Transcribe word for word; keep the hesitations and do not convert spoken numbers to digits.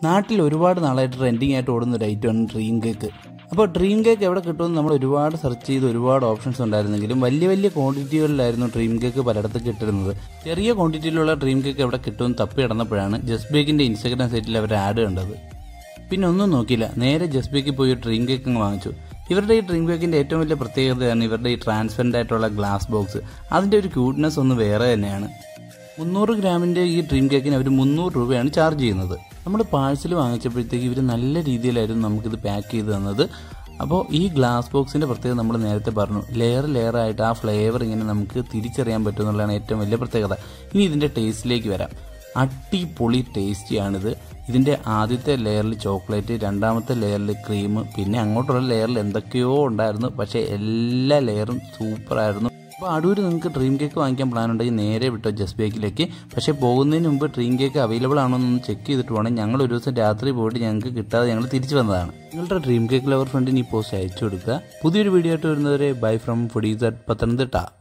നാട്ടിൽ ഒരുപാട് നാളായിട്ട് ട്രെൻഡിങ് ആയിട്ട് ഓടുന്ന ഒരു ഐറ്റമാണ് ഡ്രീം കേക്ക്. അപ്പോൾ ഡ്രീം കേക്ക് എവിടെ കിട്ടുമെന്ന് നമ്മൾ ഒരുപാട് സെർച്ച് ചെയ്ത് ഒരുപാട് ഓപ്ഷൻസ് ഉണ്ടായിരുന്നെങ്കിലും വലിയ വലിയ ക്വാണ്ടിറ്റികളിലായിരുന്നു ഡ്രീം കേക്ക് പലയിടത്ത് കിട്ടുന്നത്. ചെറിയ ക്വാണ്ടിറ്റിയിലുള്ള ഡ്രീം കേക്ക് എവിടെ കിട്ടുമെന്ന് തപ്പി കിടന്നപ്പോഴാണ് ജസ്റ്റ് ബേക്കിൻ്റെ ഇൻസ്റ്റാഗ്രാം സൈറ്റിൽ അവർ ആഡ് കണ്ടത്. പിന്നെ ഒന്നും നോക്കിയില്ല, നേരെ ജസ്റ്റ് ബേക്കിൽ പോയി ഡ്രീം കേക്ക് അങ്ങ് വാങ്ങിച്ചു. ഇവരുടെ ഈ ഡ്രീം കേക്കിൻ്റെ ഏറ്റവും വലിയ പ്രത്യേകതയാണ് ഇവരുടെ ഈ ട്രാൻസ്പെറൻ്റ് ആയിട്ടുള്ള ഗ്ലാസ് ബോക്സ്. അതിൻ്റെ ഒരു ക്യൂട്ട്നെസ് ഒന്ന് വേറെ തന്നെയാണ്. മുന്നൂറ് ഗ്രാമിൻ്റെ ഈ ഡ്രീം കേക്കിന് അവർ മുന്നൂറ് രൂപയാണ് ചാർജ് ചെയ്യുന്നത്. നമ്മൾ പാഴ്സൽ വാങ്ങിച്ചപ്പോഴത്തേക്ക് ഇവർ നല്ല രീതിയിലായിരുന്നു നമുക്കിത് പാക്ക് ചെയ്ത് തന്നത്. അപ്പോൾ ഈ ഗ്ലാസ് ബോക്സിൻ്റെ പ്രത്യേകത നമ്മൾ നേരത്തെ പറഞ്ഞു, ലെയർ ലെയറായിട്ട് ആ ഫ്ലേവർ ഇങ്ങനെ നമുക്ക് തിരിച്ചറിയാൻ പറ്റും എന്നുള്ളതാണ് ഏറ്റവും വലിയ പ്രത്യേകത. ഇനി ഇതിൻ്റെ ടേസ്റ്റിലേക്ക് വരാം. അടിപൊളി ടേസ്റ്റിയാണിത്. ഇതിൻ്റെ ആദ്യത്തെ ലെയറിൽ ചോക്ലേറ്റ്, രണ്ടാമത്തെ ലെയറിൽ ക്രീം, പിന്നെ അങ്ങോട്ടുള്ള ലെയറിൽ എന്തൊക്കെയോ ഉണ്ടായിരുന്നു. പക്ഷേ എല്ലാ ലെയറും സൂപ്പറായിരുന്നു. അപ്പോൾ അടൂർ നിങ്ങൾക്ക് ഡ്രീം കേക്ക് വാങ്ങിക്കാൻ പ്ലാൻ ഉണ്ടെങ്കിൽ നേരെ വിട്ടോ ജസ്റ്റ് ബേക്കിലേക്ക്. പക്ഷേ പോകുന്നതിന് മുമ്പ് ഡ്രീം കേക്ക് അവൈലബിൾ ആണോ എന്നൊന്ന് ചെക്ക് ചെയ്തിട്ട് വേണം. ഞങ്ങൾ ഒരു ദിവസം രാത്രി പോയിട്ട് ഞങ്ങൾക്ക് കിട്ടാതെ ഞങ്ങൾ തിരിച്ചു വന്നതാണ്. നിങ്ങളുടെ ഡ്രീം കേക്ക് ലവർ ഫ്രണ്ടിന് ഈ പോസ്റ്റ് അയച്ചു കൊടുക്കുക. പുതിയൊരു വീഡിയോ ആയിട്ട് വരുന്നവരെ bye from foodies at Pathanamthitta.